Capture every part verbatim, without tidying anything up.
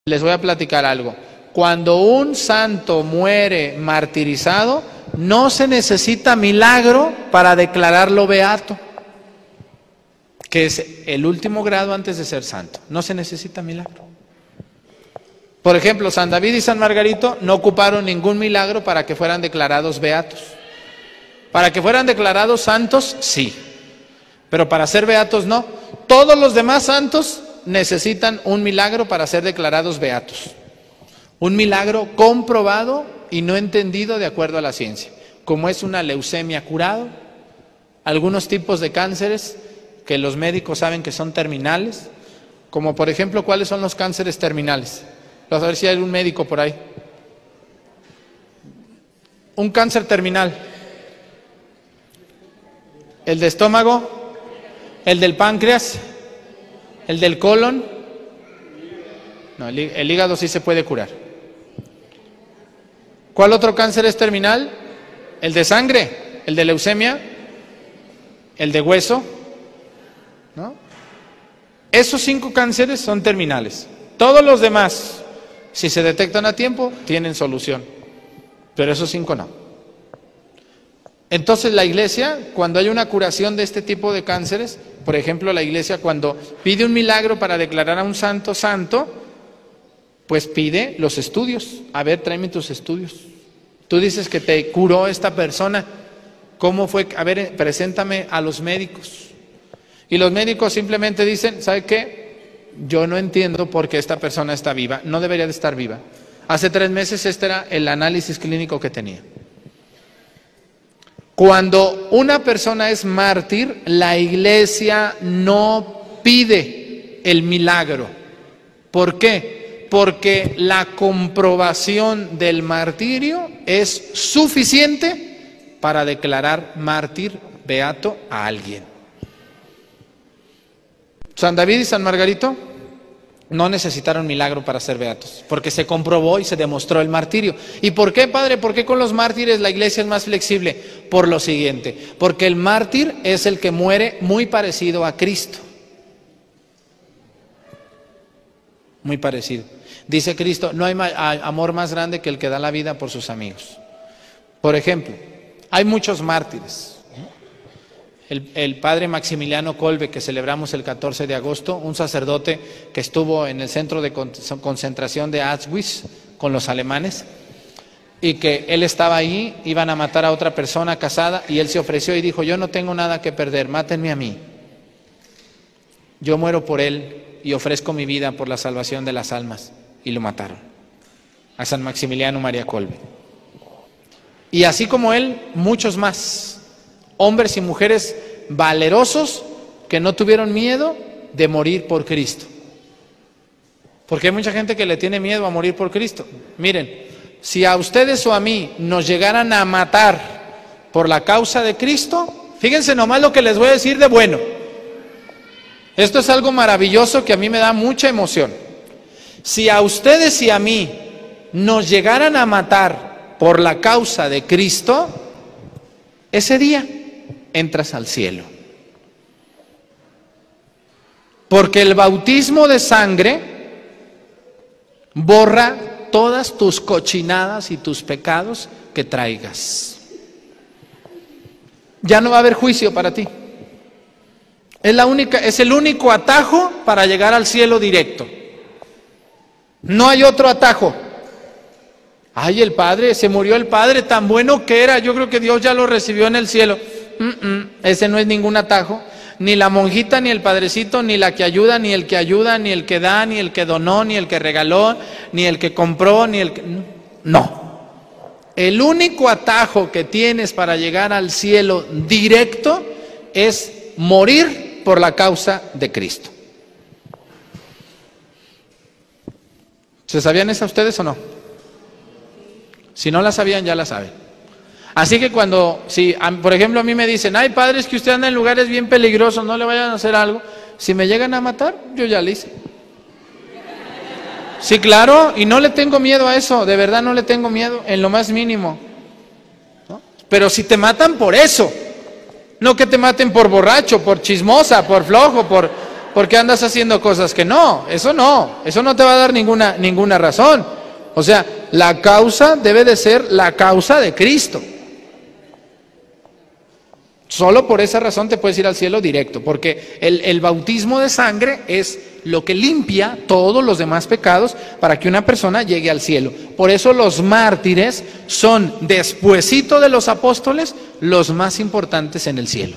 Les voy a platicar algo. Cuando un santo muere martirizado, no se necesita milagro para declararlo beato, que es el último grado antes de ser santo. No se necesita milagro. Por ejemplo, San David y San Margarito no ocuparon ningún milagro para que fueran declarados beatos. Para que fueran declarados santos, sí. Pero para ser beatos, no. Todos los demás santos necesitan un milagro para ser declarados beatos. Un milagro comprobado y no entendido de acuerdo a la ciencia, como es una leucemia curado, algunos tipos de cánceres que los médicos saben que son terminales, como por ejemplo, ¿cuáles son los cánceres terminales? Vamos a ver si hay un médico por ahí. Un cáncer terminal. El de estómago, el del páncreas, el del colon. No, el, el hígado sí se puede curar. ¿Cuál otro cáncer es terminal? El de sangre, el de leucemia, el de hueso, ¿no? Esos cinco cánceres son terminales. Todos los demás, si se detectan a tiempo, tienen solución. Pero esos cinco no. Entonces la iglesia, cuando hay una curación de este tipo de cánceres, por ejemplo, la iglesia cuando pide un milagro para declarar a un santo santo, pues pide los estudios. A ver, tráeme tus estudios. Tú dices que te curó esta persona. ¿Cómo fue? A ver, preséntame a los médicos. Y los médicos simplemente dicen, ¿sabe qué? Yo no entiendo por qué esta persona está viva. No debería de estar viva. Hace tres meses este era el análisis clínico que tenía. Cuando una persona es mártir, la iglesia no pide el milagro. ¿Por qué? Porque la comprobación del martirio es suficiente para declarar mártir beato a alguien. San David y San Margarito no necesitaron milagro para ser beatos, porque se comprobó y se demostró el martirio. ¿Y por qué, padre? ¿Por qué con los mártires la iglesia es más flexible? Por lo siguiente, porque el mártir es el que muere muy parecido a Cristo. Muy parecido. Dice Cristo, no hay amor más grande que el que da la vida por sus amigos. Por ejemplo, hay muchos mártires. El, el padre Maximiliano Kolbe, que celebramos el catorce de agosto, un sacerdote que estuvo en el centro de concentración de Auschwitz con los alemanes, y que él estaba ahí, iban a matar a otra persona casada, y él se ofreció y dijo, yo no tengo nada que perder, mátenme a mí. Yo muero por él y ofrezco mi vida por la salvación de las almas. Y lo mataron, a San Maximiliano María Kolbe. Y así como él, muchos más, hombres y mujeres valerosos que no tuvieron miedo de morir por Cristo. Porque hay mucha gente que le tiene miedo a morir por Cristo. Miren, si a ustedes o a mí nos llegaran a matar por la causa de Cristo, fíjense nomás lo que les voy a decir de bueno. Esto es algo maravilloso que a mí me da mucha emoción. Si a ustedes y a mí nos llegaran a matar por la causa de Cristo, ese día entras al cielo. Porque el bautismo de sangre borra todas tus cochinadas y tus pecados que traigas. Ya no va a haber juicio para ti. Es la única, es el único atajo para llegar al cielo directo. No hay otro atajo. Ay, el padre, se murió el padre, tan bueno que era, yo creo que Dios ya lo recibió en el cielo. Mm -mm, ese no es ningún atajo. Ni la monjita, ni el padrecito, ni la que ayuda, ni el que ayuda, ni el que da, ni el que donó, ni el que regaló, ni el que compró, ni el que... No. El único atajo que tienes para llegar al cielo directo es morir por la causa de Cristo. ¿Se sabían esa ustedes o no? Si no la sabían, ya la saben. Así que cuando, si por ejemplo a mí me dicen, ay padre, es que usted anda en lugares bien peligrosos, no le vayan a hacer algo. Si me llegan a matar, yo ya le hice. Sí, claro, y no le tengo miedo a eso, de verdad no le tengo miedo, en lo más mínimo, ¿no? Pero si te matan por eso, no que te maten por borracho, por chismosa, por flojo, por... ¿por qué andas haciendo cosas que no? Eso no, eso no te va a dar ninguna, ninguna razón. O sea, la causa debe de ser la causa de Cristo. Solo por esa razón te puedes ir al cielo directo, porque el, el bautismo de sangre es lo que limpia todos los demás pecados para que una persona llegue al cielo. Por eso los mártires son, despuesito de los apóstoles, los más importantes en el cielo.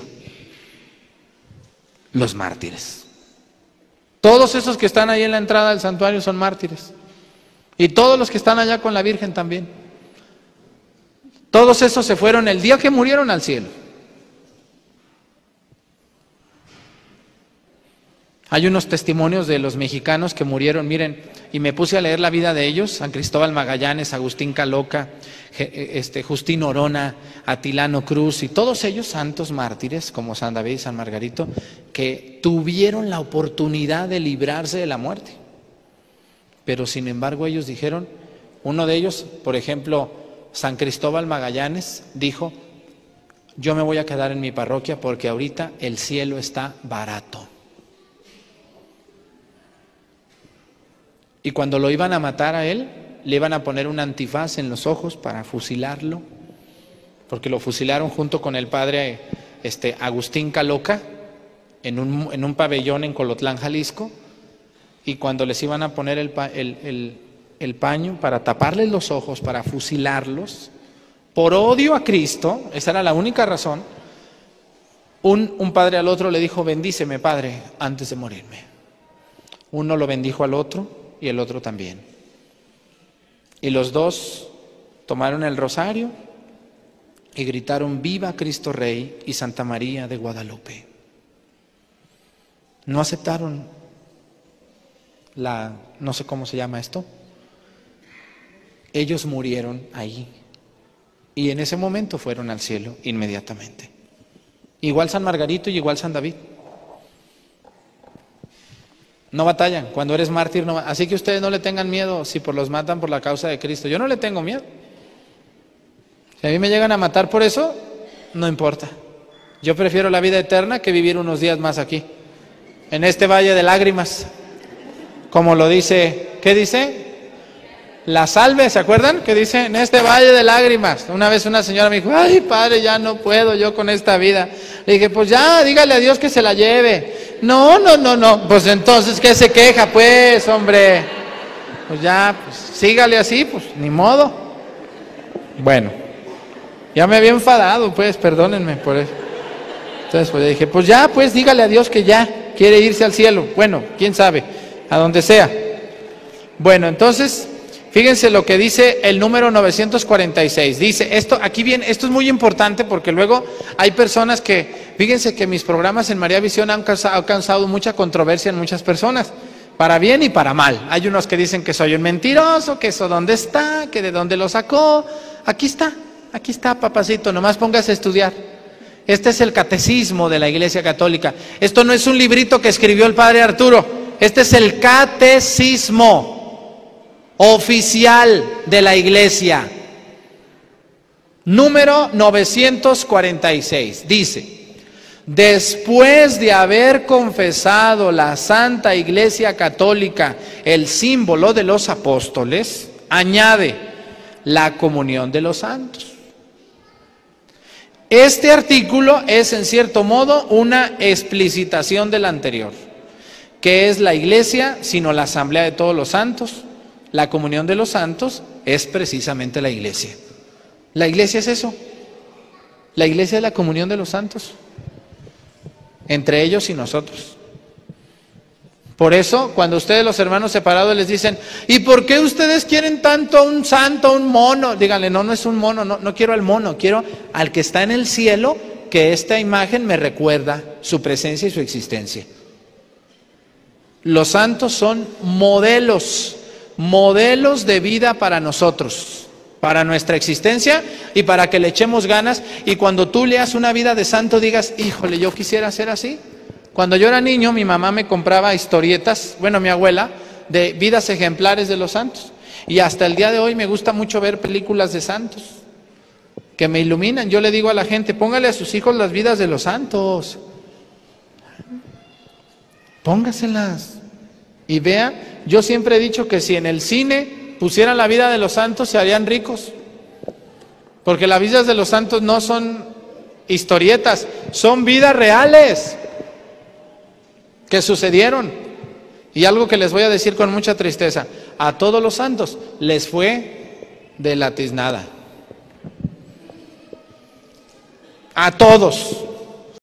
Los mártires. Todos esos que están ahí en la entrada del santuario son mártires. Y todos los que están allá con la Virgen también. Todos esos se fueron el día que murieron al cielo. Hay unos testimonios de los mexicanos que murieron, miren, y me puse a leer la vida de ellos: San Cristóbal Magallanes, Agustín Caloca, este, Justín Orona, Atilano Cruz, y todos ellos santos mártires como San David y San Margarito, que tuvieron la oportunidad de librarse de la muerte. Pero sin embargo ellos dijeron, uno de ellos, por ejemplo, San Cristóbal Magallanes, dijo: yo me voy a quedar en mi parroquia porque ahorita el cielo está barato. Y cuando lo iban a matar a él, le iban a poner un antifaz en los ojos para fusilarlo, porque lo fusilaron junto con el padre este, Agustín Caloca en un, en un pabellón en Colotlán, Jalisco, y cuando les iban a poner el, el, el, el paño para taparles los ojos, para fusilarlos, por odio a Cristo, esa era la única razón, un, un padre al otro le dijo: bendíceme, padre, antes de morirme. Uno lo bendijo al otro, y el otro también. Y los dos tomaron el rosario y gritaron: viva Cristo Rey y Santa María de Guadalupe. No aceptaron la, no sé cómo se llama esto. Ellos murieron ahí y en ese momento fueron al cielo inmediatamente. Igual San Margarito y igual San David. No batallan, cuando eres mártir no. Así que ustedes no le tengan miedo si por los matan por la causa de Cristo. Yo no le tengo miedo. Si a mí me llegan a matar por eso, no importa. Yo prefiero la vida eterna que vivir unos días más aquí, en este valle de lágrimas. Como lo dice, ¿qué dice? La salve, ¿se acuerdan? Que dice, en este valle de lágrimas. Una vez una señora me dijo: ay, padre, ya no puedo yo con esta vida. Le dije: pues ya, dígale a Dios que se la lleve. No, no, no, no. Pues entonces, ¿qué se queja, pues, hombre? Pues ya, pues sígale así, pues, ni modo. Bueno, ya me había enfadado, pues, perdónenme por eso. Entonces, pues, le dije: pues ya, pues, dígale a Dios que ya quiere irse al cielo. Bueno, quién sabe, a donde sea. Bueno, entonces, fíjense lo que dice el número novecientos cuarenta y seis. Dice, esto aquí viene, esto es muy importante porque luego hay personas que, fíjense que mis programas en María Visión han causado, han causado mucha controversia en muchas personas, para bien y para mal. Hay unos que dicen que soy un mentiroso, que eso dónde está, que de dónde lo sacó. Aquí está, aquí está, papacito, nomás póngase a estudiar. Este es el catecismo de la Iglesia Católica. Esto no es un librito que escribió el padre Arturo, este es el catecismo oficial de la Iglesia, número novecientos cuarenta y seis. Dice: después de haber confesado la Santa Iglesia Católica el símbolo de los apóstoles, añade la comunión de los santos. Este artículo es en cierto modo una explicitación del anterior. ¿Qué es la Iglesia sino la asamblea de todos los santos? La comunión de los santos es precisamente la Iglesia. La Iglesia es eso. La Iglesia es la comunión de los santos, entre ellos y nosotros. Por eso, cuando ustedes, los hermanos separados, les dicen: ¿y por qué ustedes quieren tanto a un santo, a un mono? Díganle: no, no es un mono, no, no quiero al mono, quiero al que está en el cielo, que esta imagen me recuerda su presencia y su existencia. Los santos son modelos, modelos de vida para nosotros, para nuestra existencia y para que le echemos ganas. Y cuando tú leas una vida de santo digas: híjole, yo quisiera ser así. Cuando yo era niño, mi mamá me compraba historietas, bueno, mi abuela, de vidas ejemplares de los santos. Y hasta el día de hoy me gusta mucho ver películas de santos que me iluminan. Yo le digo a la gente: póngale a sus hijos las vidas de los santos. Póngaselas y vea. Yo siempre he dicho que si en el cine pusieran la vida de los santos se harían ricos, porque las vidas de los santos no son historietas, son vidas reales que sucedieron. Y algo que les voy a decir con mucha tristeza: a todos los santos les fue de la tiznada, a todos.